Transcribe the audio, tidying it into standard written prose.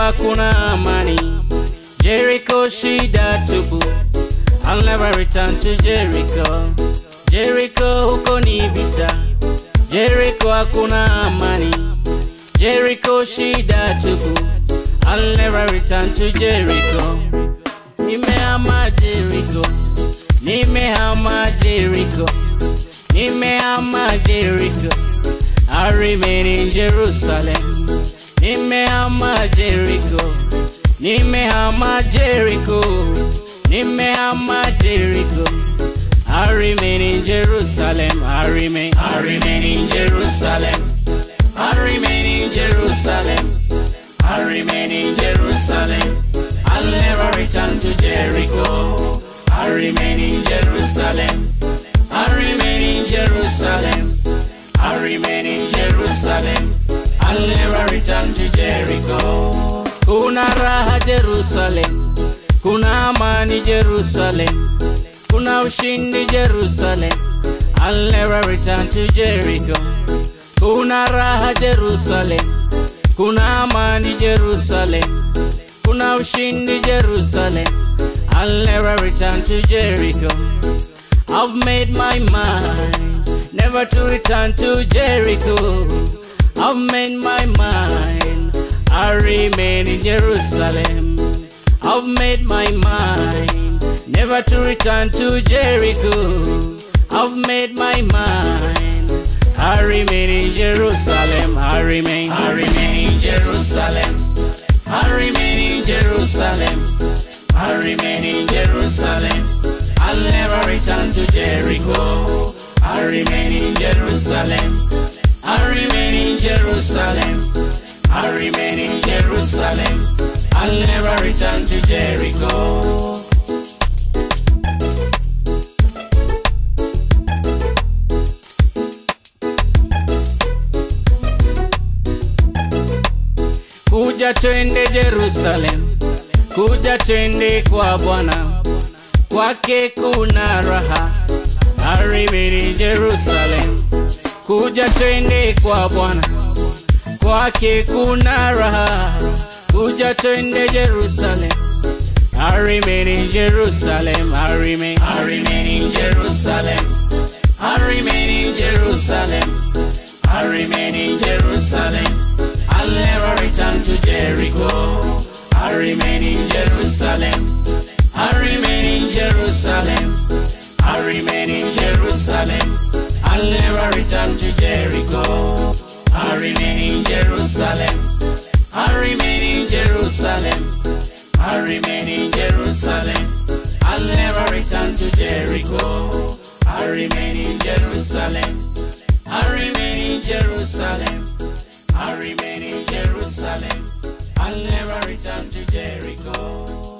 hakuna amani. Jericho shida tupu. I'll never return to Jericho. Jericho huko ni vita. Jericho hakuna amani. Jericho shida tupu. I'll never return to Jericho. Nimehama Jericho. Nimehama Jericho. Nimehama Jericho. I remain in Jerusalem. Nimehama Jericho. Nimehama Jericho. Nimehama Jericho. I remain in Jerusalem. I remain in Jerusalem. I remain in Jerusalem. I remain in Jerusalem. I'll never return to Jericho. I remain in Jerusalem. I remain in Jerusalem. I remain in Jerusalem. I'll never return to Jericho. Kuna raha Jerusalem. Kuna amani Jerusalem. Kuna ushindi Jerusalem. I'll never return to Jericho. Kuna raha Jerusalem. Kuna amani Jerusalem. Kuna ushindi Jerusalem. I'll never return to Jericho. I've made my mind never to return to Jericho. I've made my mind, I remain in Jerusalem. I've made my mind never to return to Jericho. I've made my mind, I remain in Jerusalem. I remain in Jerusalem. I remain in Jerusalem. I remain in Jerusalem. I'll never return to Jericho. I remain in Jerusalem. I remain in Jerusalem. I remain in Jerusalem. I'll never return to Jericho. Kuja twende Jerusalem. Kuja twende kwa Bwana. Kwake kuna raha. I remain in Jerusalem. Kuja twende kwa Bwana. Kwake kuna raha. Kuja twende Jerusalem. I remain in Jerusalem. I remain in Jerusalem. I remain in Jerusalem. I remain in Jerusalem. I'll never return to Jericho. I remain in Jerusalem. I remain in Jerusalem. I remain in Jerusalem. I'll never return to Jericho. I remain in Jerusalem. I remain in Jerusalem. I remain in Jerusalem. I'll never return to Jericho. I remain in Jerusalem. I remain in Jerusalem. I remain in Jerusalem. I'll never return to Jericho.